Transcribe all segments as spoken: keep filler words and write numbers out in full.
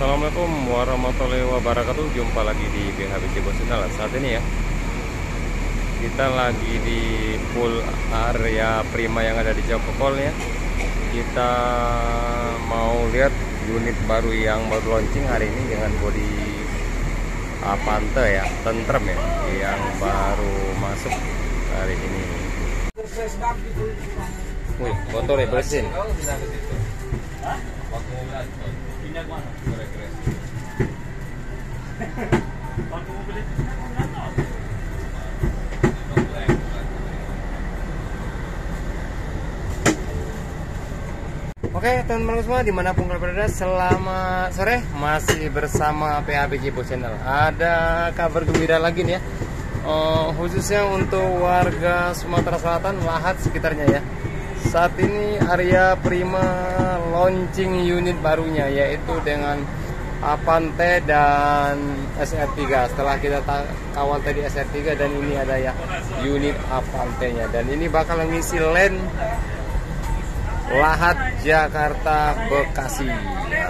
Assalamualaikum warahmatullahi wabarakatuh. Jumpa lagi di B H B C Bosenal. Saat ini ya kita lagi di pool area Prima yang ada di Cokokol ya. Kita mau lihat unit baru yang baru launching hari ini dengan bodi Avante ya, tentrem ya, yang baru masuk hari ini. Wih, motor ya bersin. Oke teman-teman semua dimanapun kalian berada, selamat sore, masih bersama P H B C Channel. Ada kabar gembira lagi nih ya, uh, khususnya untuk warga Sumatera Selatan, Lahat sekitarnya ya. Saat ini area Prima launching unit barunya, yaitu dengan Avante dan S R tiga. Setelah kita kawal tadi S R tiga, dan ini ada ya unit Avante-nya, dan ini bakal ngisi lane Lahat Jakarta Bekasi. Nah.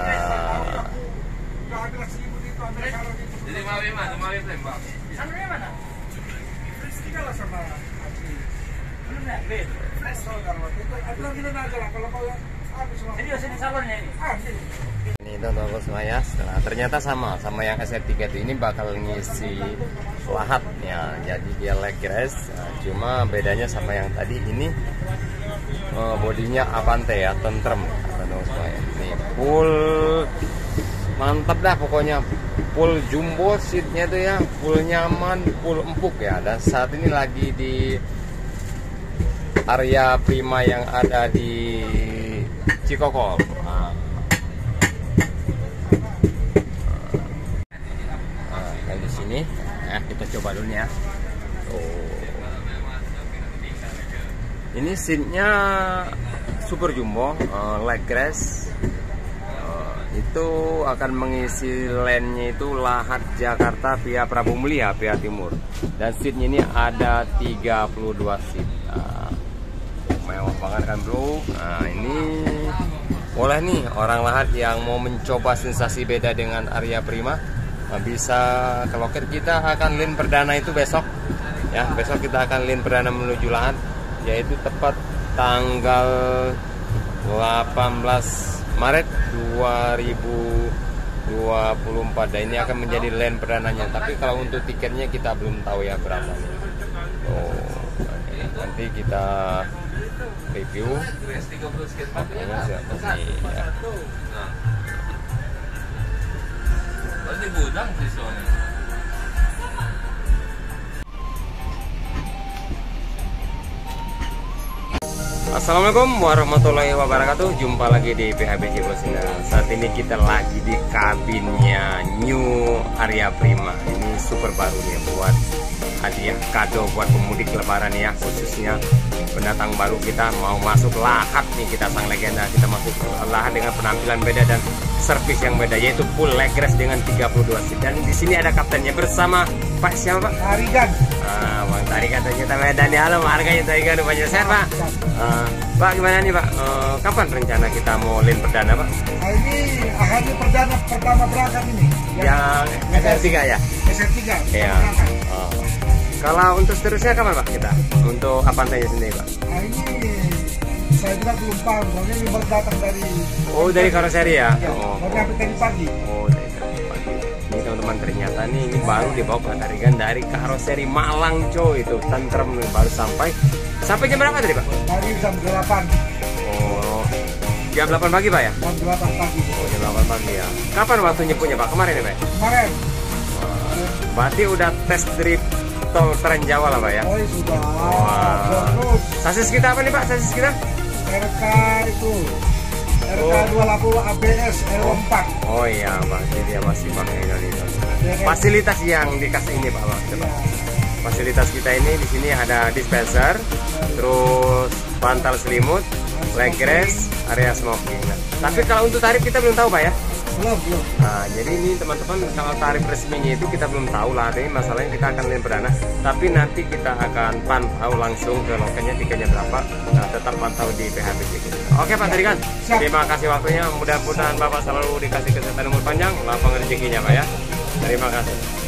Jadi mau mana? Mau Lembang. Sama mana? Segala sama. Belum ya? Belum. Ini teman-teman semua ya, nah, ternyata sama sama yang S R tiga itu, ini bakal ngisi Lahat ya, jadi dia leg race. Nah, cuma bedanya sama yang tadi, ini uh, bodinya Avante ya, tentrem teman-teman semua ya. Ini full mantap dah pokoknya, full jumbo seatnya tuh ya, full nyaman, full empuk ya. Dan saat ini lagi di area Prima yang ada di Cikokol. Nah, nah di sini, nah, kita coba dulu ya. Oh. Ini seatnya super jumbo, uh, leg rest. Uh, itu akan mengisi lane-nya itu Lahat Jakarta via Prabu Mulia, via timur. Dan seatnya ini ada tiga puluh dua seat. Nah, mewah banget kan bro. Nah ini boleh nih orang Lahat yang mau mencoba sensasi beda dengan area Prima, nah, bisa ke loket. Kita akan lane perdana itu besok ya, besok kita akan lane perdana menuju Lahat, yaitu tepat tanggal delapan belas Maret dua ribu dua puluh empat. Dan ini akan menjadi lane perdananya, tapi kalau untuk tiketnya kita belum tahu ya berapa nih. Oh, nanti kita review makanya siapa nih ya. Assalamualaikum warahmatullahi wabarakatuh. Jumpa lagi di P H B C Bosenal. Saat ini kita lagi di kabinnya New Area Prima. Ini super baru nih buat hadiah kado buat pemudik lebaran ya, khususnya pendatang baru. Kita mau masuk Lahat nih, kita sang legenda, kita masuk Lahat dengan penampilan beda dan servis yang beda, yaitu full leg race dengan tiga puluh dua seat. Dan di sini ada kaptennya bersama Pak siapa Pak? Tarigan. Ah, Bang Tarigan ternyata Medan ya. Halo, harganya Tarigan banyak sehat Pak. Uh, Pak gimana nih Pak? Uh, kapan rencana kita mau lane perdana Pak? Nah, ini hari perdana pertama berangkat ini. Yang, yang S R tiga ya? S R tiga. Iya. Oh. Kalau untuk seterusnya kapan Pak kita? Untuk Avante-nya sendiri Pak? Nah ini saya juga belum paham, soalnya ini baru datang dari. Oh dari karoseri ya? Ya, oh. baru nyampe tadi pagi. Oh dari tadi pagi. Ini teman-teman ternyata nih ini baru dibawa Pak Tarigan dari karoseri Malang coy, itu tentrem nih, baru sampai. Sampai jam berapa tadi Pak? Dari jam delapan. Oh jam delapan pagi Pak ya? Jam delapan pagi. Oh jam delapan pagi ya. Kapan waktu nyebutnya Pak? Kemarin ya Pak? Kemarin. Berarti udah tes drift tol Trans Jawa lah Pak ya? Oh ya sudah. Wah. Terus. Sasis kita apa nih Pak? Sasis kita? R K itu. R K dua delapan puluh A B S L empat. Oh iya Pak, jadi dia masih pakai ini. Fasilitas yang dikasih ini Pak, Pak. Coba. Fasilitas kita ini di sini ada dispenser, terus bantal selimut, leg rest, area smoking. Nah, tapi kalau untuk tarif kita belum tahu Pak ya? Belum, belum. Nah, jadi ini teman-teman kalau tarif resminya itu kita belum tahu lah. Ini masalahnya kita akan lihat perdana. Tapi nanti kita akan pantau langsung ke lokalnya tiketnya berapa. Nah, tetap pantau di P H B C. Oke Pak Tarikan, terima kasih waktunya. Mudah-mudahan Bapak selalu dikasih kesehatan umur panjang, lapang rezekinya Pak ya. Terima kasih.